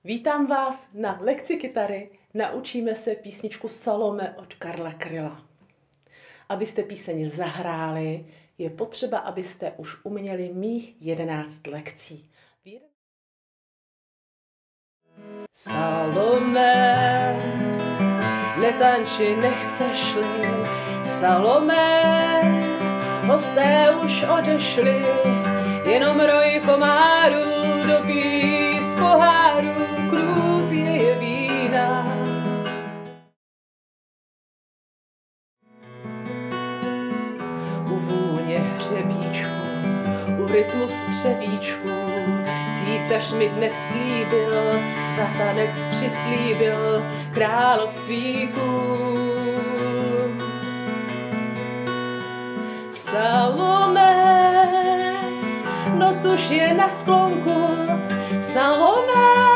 Vítám vás na lekci kytary. Naučíme se písničku Salome od Karla Kryla. Abyste píseň zahráli, je potřeba, abyste už uměli mých 11 lekcí. Salome, netanči, nechceš-li, Salome, hosté už odešli, jenom roj komárů dopí z poháru krůpěje vína. U vůně hřebíčku, u rytmu střevíčku, císař mi dnes slíbil, za tanec přislíbil království kůl. Salome, noc už je na sklonku, Salome,